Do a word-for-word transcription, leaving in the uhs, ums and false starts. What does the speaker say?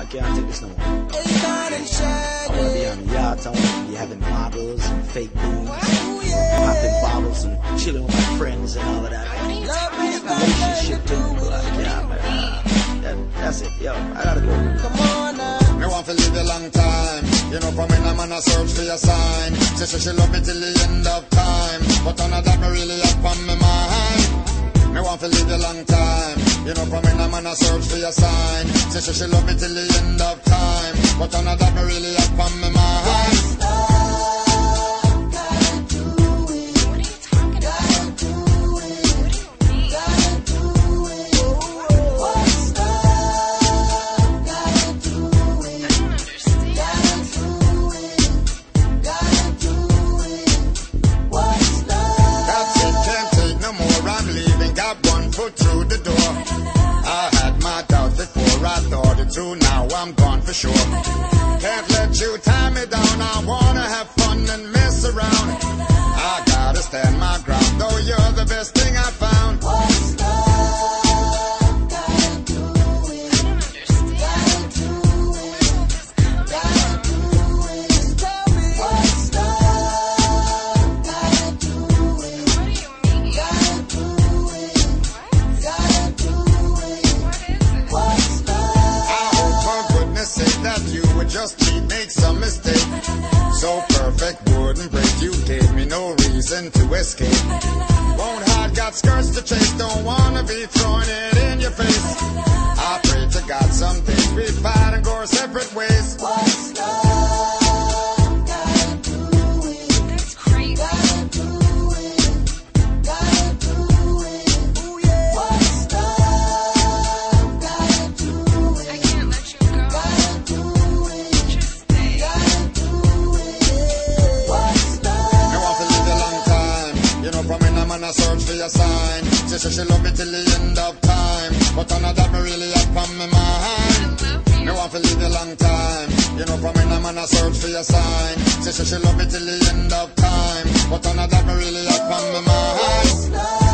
can't take this no more. I wanna be on the yachts, I wanna be having models and fake moons, popping bottles and chilling with my friends and all of that. Relationship too, but like, yeah, man. Uh, that, that's it, yo, I gotta go. Come on now. Me want to live a long time. You know, from when I'm on a search for a sign. She say she love me till the end of time. But none of that me really up on my mind. Me want to live a long time. You know, from when I'm on a search for a sign. She say she love me till the end of time. But none of that me really up on my mind. Through the door, I had my doubts before I thought it through. Now I'm gone for sure. Can't let you tie me down. I wanna have fun and mess around. I gotta stand my ground, though you're the best thing I found. What's love gotta do with it? Gotta do it. Gotta do it. Just tell me. What's love gotta do with it? Gotta do it. That you would just keep make some mistake. So perfect wouldn't break. You gave me no reason to escape. Won't hide, got skirts to chase. Don't wanna be throwing it in your face. I pray to God someday we fight and go our separate ways. What's love gotta do with? That's crazy. Gotta do it. Gotta do it. Ooh, yeah. What's love gotta do with? I can't let you go. Gotta do it. Just stay. Gotta do it. What's love? Me want to live a long time. You know, from when I'm on a search for a sign. She say she love me till the end of time. But none of that me really up on my mind. I love you. Me want to live a long time. You know, from when I'm on a search for a sign. She say she love me till the end of time. But none of that me really up on my mind. What's love?